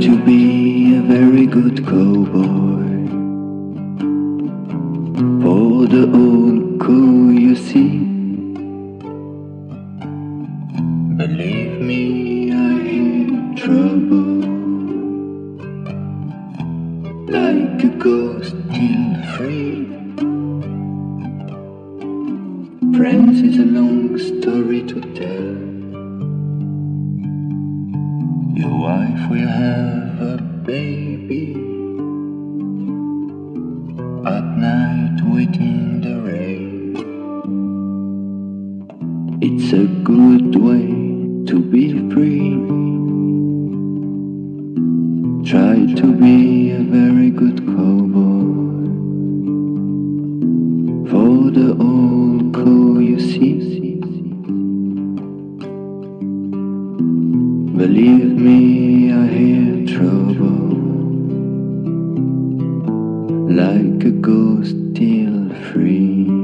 to be a very good cowboy for the old crew you see. Believe me, I hear trouble like a ghost till free. Friends is a long story to tell. Your wife will have a baby at night waiting the rain. It's a good way to be free. Try to be a very good cowboy for the old crew you see. Believe me, I hear trouble like a ghost till free.